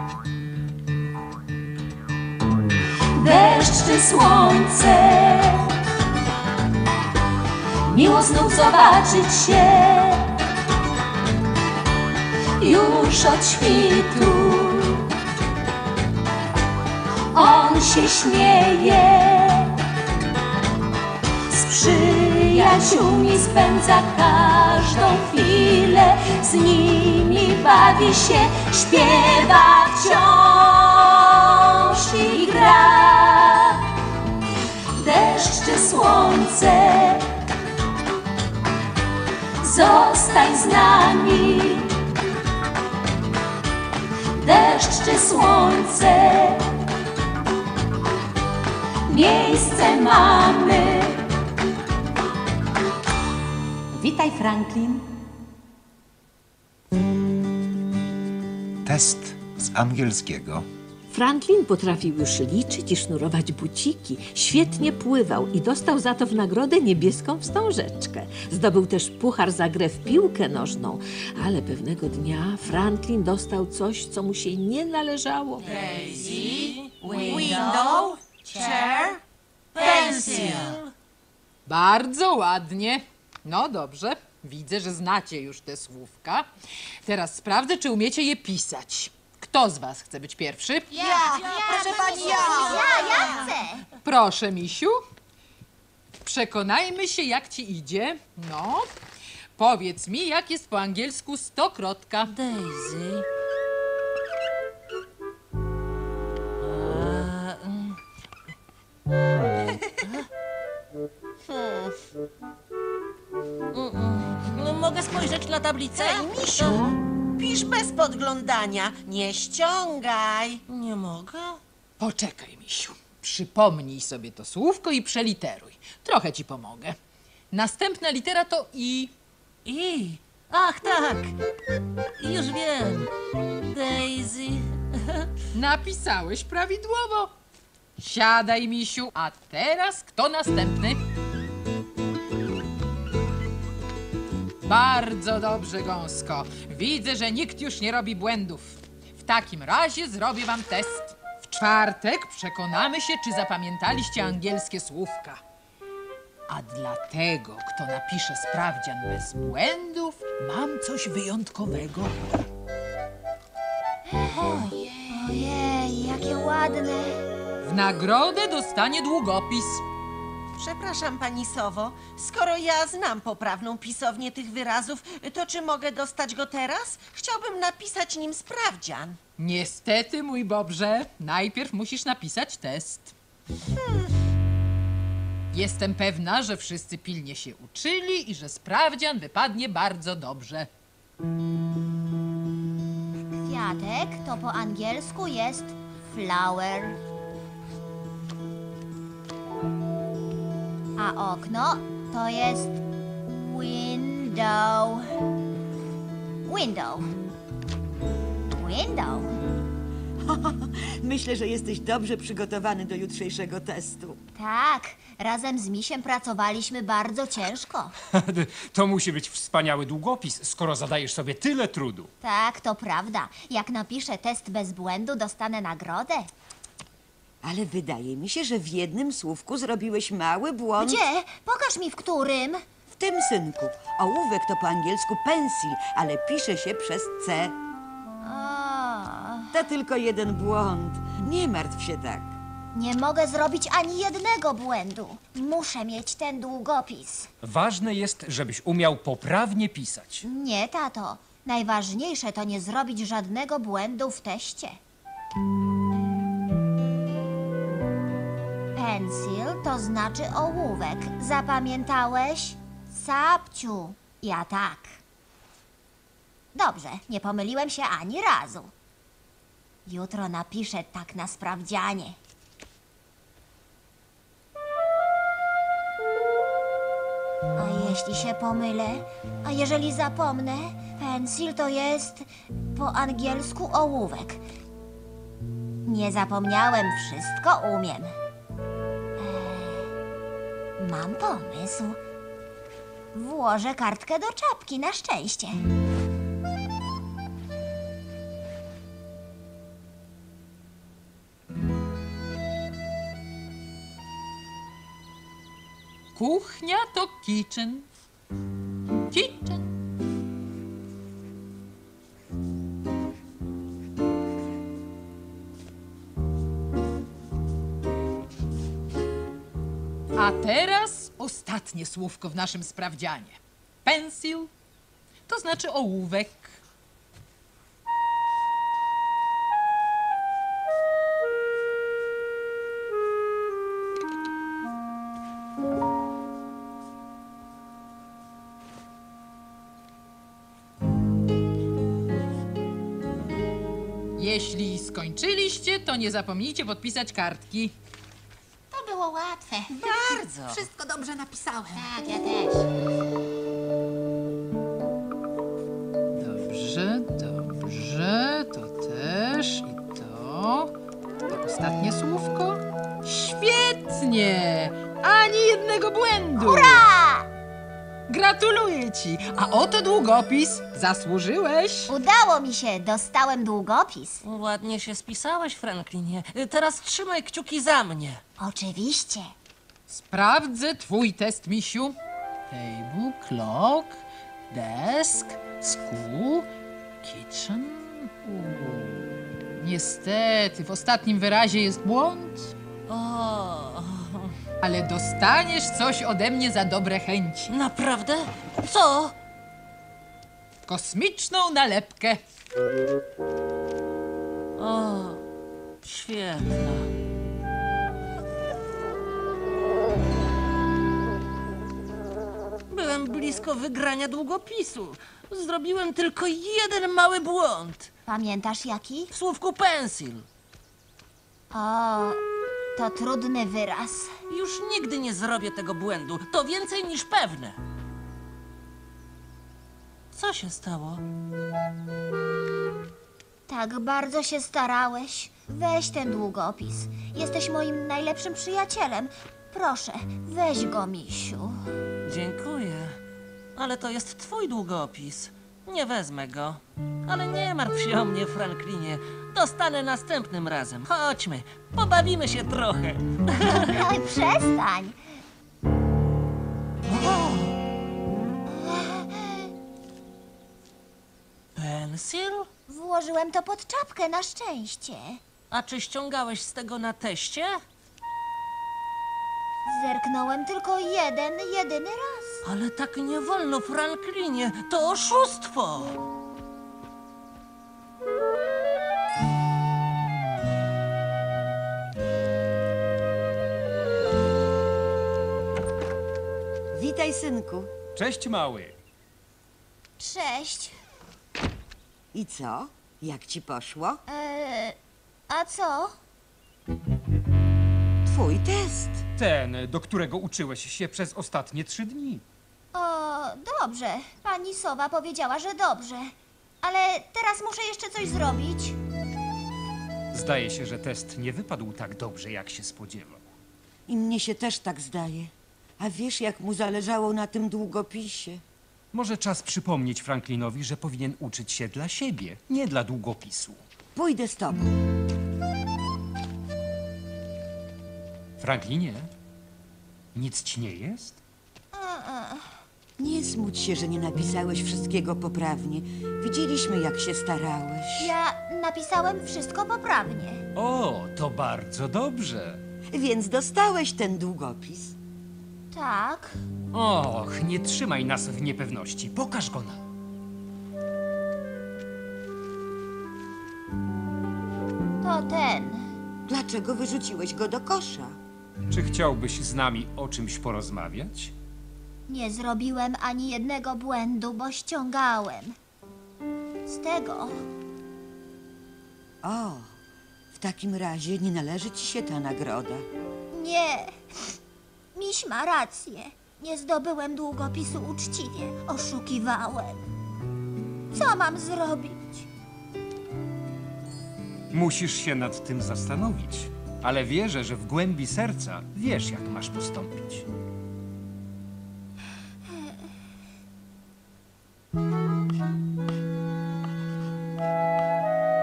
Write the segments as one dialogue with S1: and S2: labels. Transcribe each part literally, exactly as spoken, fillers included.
S1: Deszcz czy słońce, miło znów zobaczyć się. Już od świtu on się śmieje, z przyjaciółmi spędza każdą chwilę, z nimi bawi się, śpiewa wciąż i gra. Deszcz czy słońce, zostań z nami. Deszcz czy słońce, miejsce mamy. Witaj, Franklin.
S2: Test z angielskiego.
S3: Franklin potrafił już liczyć i sznurować buciki. Świetnie pływał i dostał za to w nagrodę niebieską wstążeczkę. Zdobył też puchar za grę w piłkę nożną. Ale pewnego dnia Franklin dostał coś, co mu się nie należało.
S4: Daisy, window, chair, pencil.
S5: Bardzo ładnie. No dobrze, widzę, że znacie już te słówka. Teraz sprawdzę, czy umiecie je pisać. Kto z was chce być pierwszy?
S4: Ja, ja, proszę pani, ja.
S6: Ja, ja chcę.
S5: Proszę, misiu. Przekonajmy się, jak ci idzie. No, powiedz mi, jak jest po angielsku stokrotka.
S4: Daisy. No, mogę spojrzeć na tablicę?
S7: Ej, misiu, pisz bez podglądania, nie ściągaj.
S4: Nie mogę.
S5: Poczekaj, misiu. Przypomnij sobie to słówko i przeliteruj. Trochę ci pomogę. Następna litera to I.
S4: I. Ach, tak. Już wiem. Daisy.
S5: Napisałeś prawidłowo. Siadaj, misiu. A teraz kto następny? Bardzo dobrze, gąsko. Widzę, że nikt już nie robi błędów. W takim razie zrobię wam test. W czwartek przekonamy się, czy zapamiętaliście angielskie słówka. A dla tego, kto napisze sprawdzian bez błędów, mam coś wyjątkowego.
S6: Ojej, jakie ładne.
S5: W nagrodę dostanie długopis.
S7: Przepraszam, pani Sowo, skoro ja znam poprawną pisownię tych wyrazów, to czy mogę dostać go teraz? Chciałbym napisać nim sprawdzian.
S5: Niestety, mój Bobrze, najpierw musisz napisać test. Jestem pewna, że wszyscy pilnie się uczyli i że sprawdzian wypadnie bardzo dobrze.
S6: Kwiatek to po angielsku jest flower. A okno to jest window. Window. Window.
S8: Myślę, że jesteś dobrze przygotowany do jutrzejszego testu.
S6: Tak, razem z misiem pracowaliśmy bardzo ciężko.
S9: To musi być wspaniały długopis, skoro zadajesz sobie tyle trudu.
S6: Tak, to prawda. Jak napiszę test bez błędu, dostanę nagrodę.
S8: Ale wydaje mi się, że w jednym słówku zrobiłeś mały błąd.
S6: Gdzie? Pokaż mi, w którym.
S8: W tym, synku. Ołówek to po angielsku pencil, ale pisze się przez C.
S6: O,
S8: To tylko jeden błąd. Nie martw się tak.
S6: nie mogę zrobić ani jednego błędu. Muszę mieć ten długopis.
S9: Ważne jest, żebyś umiał poprawnie pisać.
S6: Nie, tato. Najważniejsze to nie zrobić żadnego błędu w teście. Pencil to znaczy ołówek. Zapamiętałeś? Sapciu. Ja tak. Dobrze, nie pomyliłem się ani razu. Jutro napiszę tak na sprawdzianie. A jeśli się pomylę? A jeżeli zapomnę? Pencil to jest po angielsku ołówek. Nie zapomniałem, wszystko umiem. Eee, mam pomysł. Włożę kartkę do czapki na szczęście.
S5: kuchnia to kitchen. Kitchen. A teraz ostatnie słówko w naszym sprawdzianie. Pencil to znaczy ołówek. Jeśli skończyliście, to nie zapomnijcie podpisać kartki.
S6: To było łatwe.
S4: Bardzo.
S1: Wszystko dobrze napisałem.
S6: Tak, ja też.
S5: Dobrze, dobrze, to też i to. To ostatnie słówko. Świetnie! Ani jednego błędu!
S6: Hurra!
S5: Gratuluję ci! A oto długopis. Zasłużyłeś.
S6: Udało mi się, dostałem długopis.
S4: Ładnie się spisałeś, Franklinie. Teraz trzymaj kciuki za mnie.
S6: Oczywiście.
S5: Sprawdzę twój test, misiu. Table, clock, desk, school, kitchen. Uuu. Niestety, w ostatnim wyrazie jest błąd,
S4: O,
S5: ale dostaniesz coś ode mnie za dobre chęci.
S4: naprawdę? Co?
S5: Kosmiczną nalepkę.
S4: O, świetna. Byłem blisko wygrania długopisu. Zrobiłem tylko jeden mały błąd.
S6: Pamiętasz jaki?
S4: W słówku pencil.
S6: O, to trudny wyraz.
S4: Już nigdy nie zrobię tego błędu. To więcej niż pewne. Co się stało?
S6: Tak bardzo się starałeś. Weź ten długopis. Jesteś moim najlepszym przyjacielem. Proszę, weź go, misiu.
S4: Dziękuję. Ale to jest twój długopis. Nie wezmę go. Ale nie martw się o mnie, Franklinie. Dostanę następnym razem. Chodźmy, pobawimy się trochę.
S6: Ale przestań.
S4: Pencil?
S6: Włożyłem to pod czapkę na szczęście.
S4: A czy ściągałeś z tego na teście?
S6: Zerknąłem tylko jeden, jedyny raz.
S4: Ale tak nie wolno, Franklinie. To oszustwo.
S8: Witaj, synku.
S9: Cześć, mały.
S6: Cześć.
S8: I co? Jak ci poszło?
S6: Eee, a co?
S8: Twój test.
S9: Ten, do którego uczyłeś się przez ostatnie trzy dni.
S6: O, dobrze. Pani Sowa powiedziała, że dobrze. Ale teraz muszę jeszcze coś zrobić.
S9: Zdaje się, że test nie wypadł tak dobrze, jak się spodziewał.
S8: I mnie się też tak zdaje. A wiesz, jak mu zależało na tym długopisie?
S9: Może czas przypomnieć Franklinowi, że powinien uczyć się dla siebie, nie dla długopisu.
S8: Pójdę z tobą.
S9: Franklinie, nic ci nie jest?
S8: Nie smuć się, że nie napisałeś wszystkiego poprawnie. Widzieliśmy, jak się starałeś.
S6: Ja napisałem wszystko poprawnie.
S9: O, to bardzo dobrze.
S8: Więc dostałeś ten długopis.
S6: Tak.
S9: Och, nie trzymaj nas w niepewności. Pokaż go nam.
S6: To ten.
S8: Dlaczego wyrzuciłeś go do kosza?
S9: Czy chciałbyś z nami o czymś porozmawiać?
S6: Nie zrobiłem ani jednego błędu, bo ściągałem. Z tego.
S8: O, w takim razie nie należy ci się ta nagroda.
S6: Nie. Miś ma rację. Nie zdobyłem długopisu uczciwie. Oszukiwałem. Co mam zrobić?
S9: Musisz się nad tym zastanowić, ale wierzę, że w głębi serca wiesz, jak masz postąpić.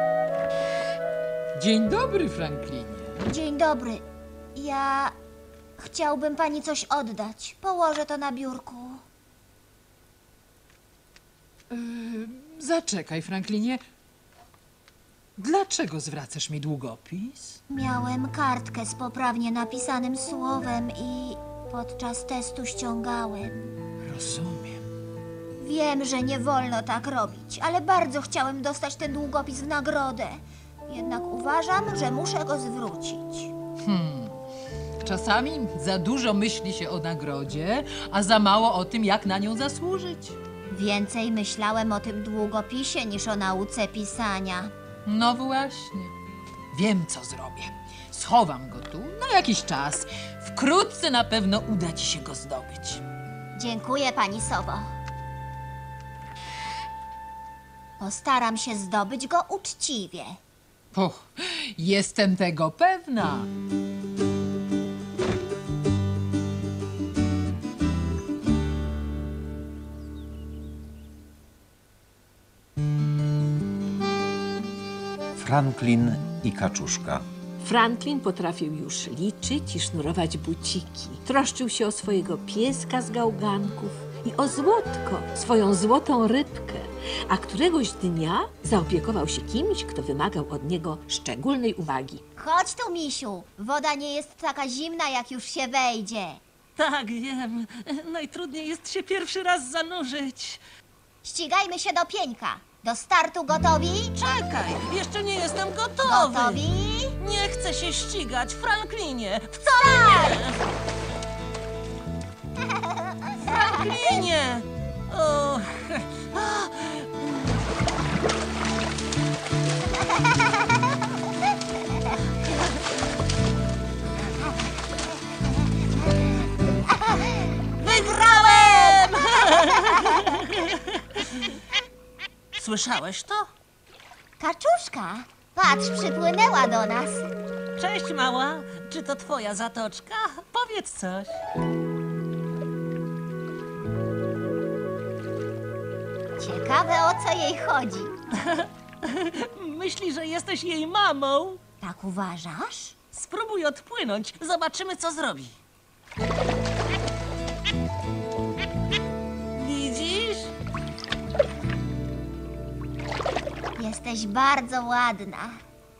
S5: Dzień dobry, Franklinie.
S6: Dzień dobry. Ja Chciałbym pani coś oddać. Położę to na biurku.
S5: Zaczekaj, Franklinie. Dlaczego zwracasz mi długopis?
S6: Miałem kartkę z poprawnie napisanym słowem i podczas testu ściągałem.
S5: Rozumiem.
S6: Wiem, że nie wolno tak robić, ale bardzo chciałem dostać ten długopis w nagrodę. Jednak uważam, że muszę go zwrócić.
S5: Czasami za dużo myśli się o nagrodzie, a za mało o tym, jak na nią zasłużyć.
S6: Więcej myślałem o tym długopisie niż o nauce pisania.
S5: No właśnie. Wiem, co zrobię. Schowam go tu na jakiś czas. Wkrótce na pewno uda ci się go zdobyć.
S6: Dziękuję, pani Sowo. Postaram się zdobyć go uczciwie.
S5: O, jestem tego pewna.
S2: Franklin i kaczuszka.
S3: Franklin potrafił już liczyć i sznurować buciki. Troszczył się o swojego pieska z gałganków i o Złotko, swoją złotą rybkę. A któregoś dnia zaopiekował się kimś, kto wymagał od niego szczególnej uwagi.
S6: Chodź tu, misiu. Woda nie jest taka zimna, jak już się wejdzie.
S4: Tak, wiem. Najtrudniej jest się pierwszy raz zanurzyć.
S6: Ścigajmy się do pieńka. Do startu gotowi?
S4: Czekaj, jeszcze nie jestem gotowy.
S6: Gotowi?
S4: Nie chcę się ścigać, Franklinie. Wcale nie. Franklinie! O, wygrałem! Słyszałeś to?
S6: Kaczuszka, patrz, przypłynęła do nas.
S4: Cześć, mała. Czy to twoja zatoczka? Powiedz coś.
S6: Ciekawe, o co jej chodzi.
S4: Myśli, że jesteś jej mamą?
S6: Tak uważasz?
S4: Spróbuj odpłynąć. Zobaczymy, co zrobi. Widzisz?
S6: Jesteś bardzo ładna.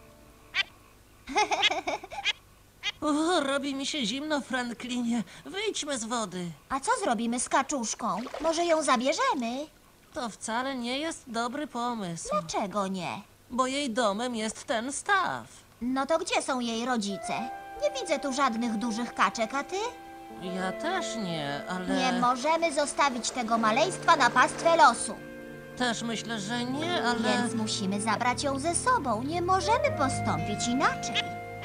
S4: O, robi mi się zimno, Franklinie. Wyjdźmy z wody.
S6: A co zrobimy z kaczuszką? Może ją zabierzemy?
S4: To wcale nie jest dobry pomysł,
S6: Dlaczego nie?
S4: bo jej domem jest ten staw.
S6: No to gdzie są jej rodzice? Nie widzę tu żadnych dużych kaczek, a ty?
S4: Ja też nie, ale
S6: Nie możemy zostawić tego maleństwa na pastwę losu.
S4: też myślę, że nie, ale...
S6: Więc musimy zabrać ją ze sobą. Nie możemy postąpić inaczej.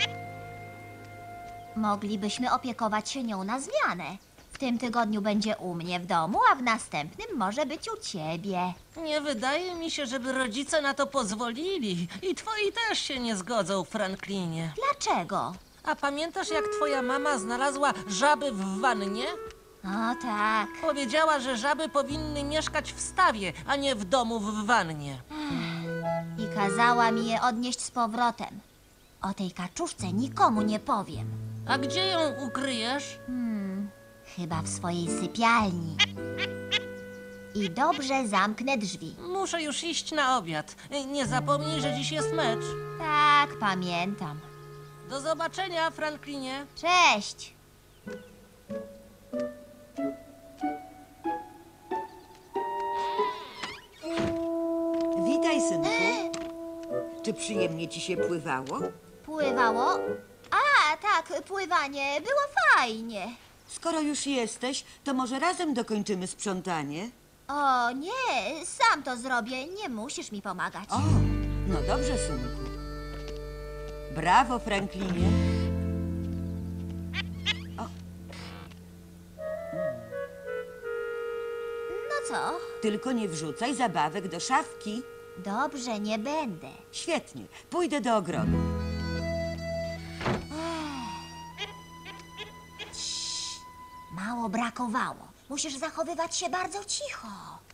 S6: Moglibyśmy opiekować się nią na zmianę. W tym tygodniu będzie u mnie w domu, a w następnym może być u ciebie.
S4: Nie wydaje mi się, żeby rodzice na to pozwolili. I twoi też się nie zgodzą, Franklinie.
S6: Dlaczego?
S4: A pamiętasz, jak twoja mama znalazła żaby w wannie?
S6: O tak.
S4: Powiedziała, że żaby powinny mieszkać w stawie, a nie w domu w wannie.
S6: I kazała mi je odnieść z powrotem. O tej kaczuszce nikomu nie powiem.
S4: A gdzie ją ukryjesz?
S6: Chyba w swojej sypialni. I dobrze zamknę drzwi.
S4: Muszę już iść na obiad. Nie zapomnij, że dziś jest mecz.
S6: Tak, pamiętam.
S4: Do zobaczenia, Franklinie.
S6: Cześć!
S8: Witaj, synku. Czy przyjemnie ci się pływało?
S6: Pływało? A, tak, pływanie. Było fajnie.
S8: Skoro już jesteś, to może razem dokończymy sprzątanie?
S6: O, nie, sam to zrobię. Nie musisz mi pomagać.
S8: O, no dobrze, synku. Brawo, Franklinie.
S6: No co?
S8: Tylko nie wrzucaj zabawek do szafki.
S6: Dobrze, nie będę.
S8: Świetnie, pójdę do ogrodu.
S6: Mało brakowało. Musisz zachowywać się bardzo cicho.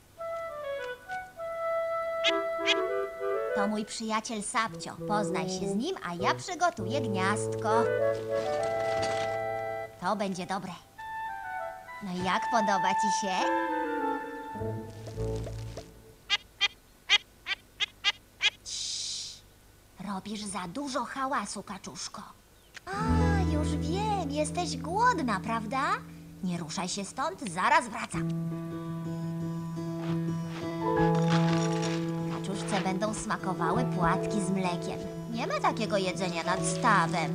S6: To mój przyjaciel Sabcio. Poznaj się z nim, a ja przygotuję gniazdko. To będzie dobre. No i jak podoba ci się? Ciii. Robisz za dużo hałasu, kaczuszko. A, już wiem, jesteś głodna, prawda? Nie ruszaj się stąd, zaraz wracam. Kaczuszce będą smakowały płatki z mlekiem. Nie ma takiego jedzenia nad stawem.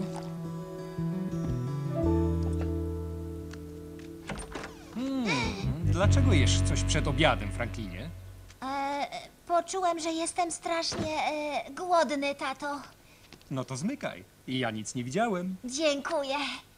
S9: Dlaczego jesz coś przed obiadem, Franklinie?
S6: E, poczułem, że jestem strasznie e, głodny, tato.
S9: No to zmykaj. I ja nic nie widziałem.
S6: Dziękuję.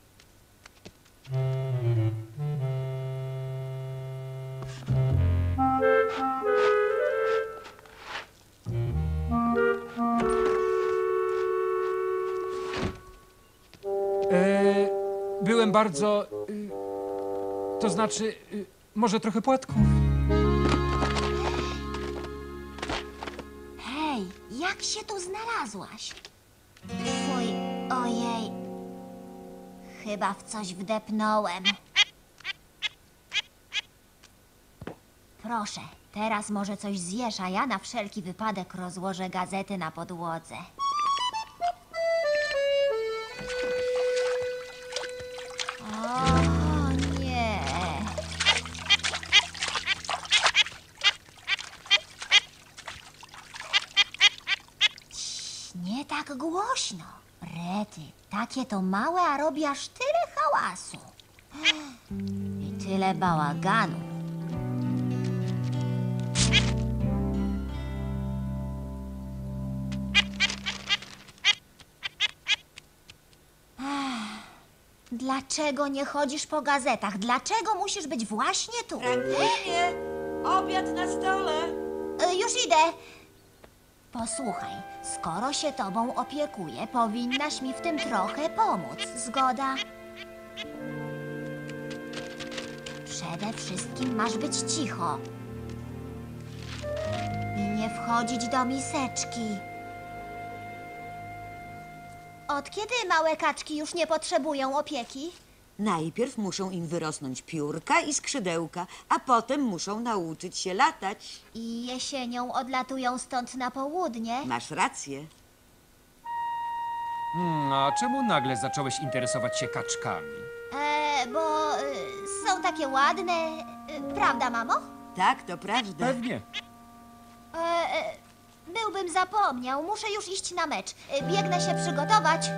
S9: E, byłem bardzo... y, to znaczy, y, może trochę płatków.
S6: Hej, jak się tu znalazłaś? Fuj, ojej. Chyba w coś wdepnąłem. Proszę, teraz może coś zjesz, a ja na wszelki wypadek rozłożę gazety na podłodze. O nie. Cii, nie tak głośno. Rety, takie to małe, a robi aż tyle hałasu. I tyle bałaganu. Dlaczego nie chodzisz po gazetach? Dlaczego musisz być właśnie tu?
S8: Franklinie, obiad na stole.
S6: E, Już idę. Posłuchaj, skoro się tobą opiekuję, powinnaś mi w tym trochę pomóc. Zgoda? Przede wszystkim masz być cicho. I nie wchodzić do miseczki. Od kiedy małe kaczki już nie potrzebują opieki?
S8: Najpierw muszą im wyrosnąć piórka i skrzydełka, a potem muszą nauczyć się latać.
S6: I jesienią odlatują stąd na południe.
S8: Masz rację.
S9: Hmm, a czemu nagle zacząłeś interesować się kaczkami?
S6: E, bo y, są takie ładne. Y, prawda, mamo?
S8: Tak, to prawda.
S9: Pewnie.
S6: E, e, byłbym zapomniał. Muszę już iść na mecz. E, biegnę się przygotować.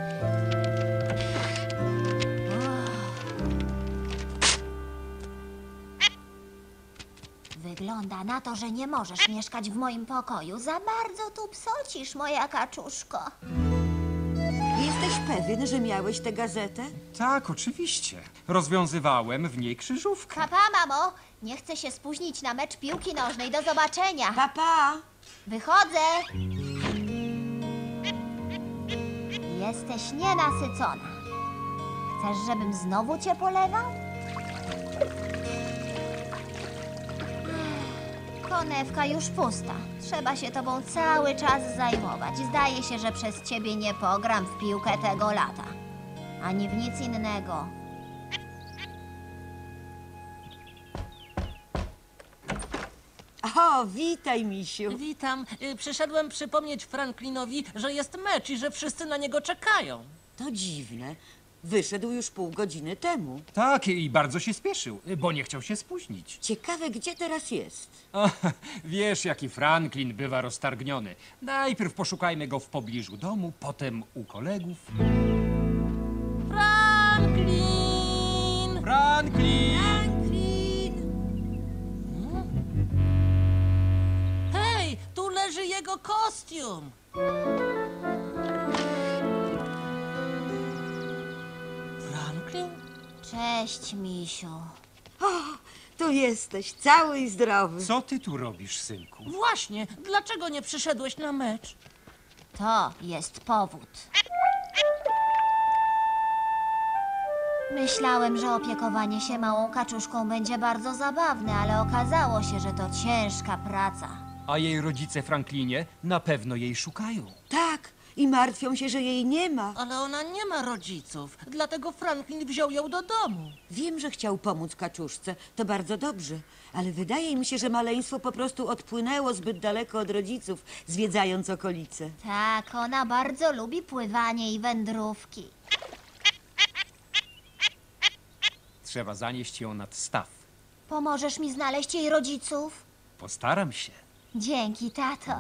S6: Wygląda na to, że nie możesz mieszkać w moim pokoju. Za bardzo tu psocisz, moja kaczuszko.
S8: Jesteś pewien, że miałeś tę gazetę?
S9: Tak, oczywiście. Rozwiązywałem w niej krzyżówkę.
S6: Papa, mamo, nie chcę się spóźnić na mecz piłki nożnej. Do zobaczenia.
S8: Papa!
S6: Wychodzę. Jesteś nienasycona. Chcesz, żebym znowu cię polewał? Konewka już pusta. Trzeba się tobą cały czas zajmować. Zdaje się, że przez ciebie nie pogram w piłkę tego lata. Ani w nic innego.
S8: O, witaj, misiu.
S4: Witam. Y, Przyszedłem przypomnieć Franklinowi, że jest mecz i że wszyscy na niego czekają.
S8: To dziwne. Wyszedł już pół godziny temu.
S9: Tak, i bardzo się spieszył, bo nie chciał się spóźnić.
S8: Ciekawe, gdzie teraz jest.
S9: O, wiesz, jaki Franklin bywa roztargniony. Najpierw poszukajmy go w pobliżu domu, potem u kolegów.
S4: Franklin!
S9: Franklin!
S4: Hej, tu leży jego kostium. Franklin?
S6: Cześć, misiu.
S8: O, tu jesteś, cały i zdrowy.
S9: Co ty tu robisz, synku?
S4: Właśnie, dlaczego nie przyszedłeś na mecz?
S6: To jest powód. Myślałem, że opiekowanie się małą kaczuszką będzie bardzo zabawne, ale okazało się, że to ciężka praca.
S9: A jej rodzice, Franklinie, na pewno jej szukają.
S8: Tak, i martwią się, że jej nie ma.
S4: Ale ona nie ma rodziców, dlatego Franklin wziął ją do domu.
S8: Wiem, że chciał pomóc kaczuszce, to bardzo dobrze, ale wydaje mi się, że maleństwo po prostu odpłynęło zbyt daleko od rodziców, zwiedzając okolice.
S6: Tak, ona bardzo lubi pływanie i wędrówki.
S9: Trzeba zanieść ją nad staw.
S6: Pomożesz mi znaleźć jej rodziców?
S9: Postaram się.
S6: Dzięki, tato.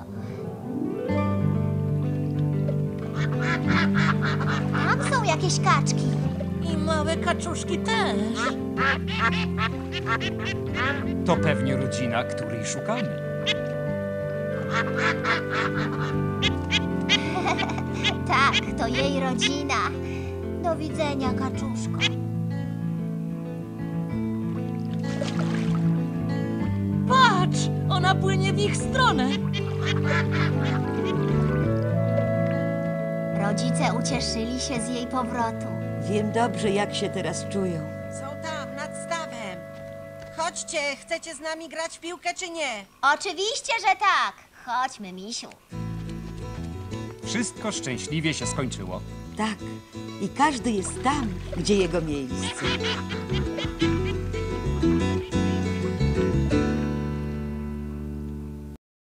S6: Tam są jakieś kaczki.
S4: I małe kaczuszki też.
S9: To pewnie rodzina, której szukamy.
S6: Tak, to jej rodzina. Do widzenia, kaczuszko.
S4: Patrz, ona płynie w ich stronę.
S6: Rodzice ucieszyli się z jej powrotu.
S8: Wiem dobrze, jak się teraz czują.
S7: Są tam, nad stawem. Chodźcie, chcecie z nami grać w piłkę czy nie?
S6: Oczywiście, że tak. Chodźmy, misiu.
S9: Wszystko szczęśliwie się skończyło.
S8: Tak, i każdy jest tam, gdzie jego miejsce.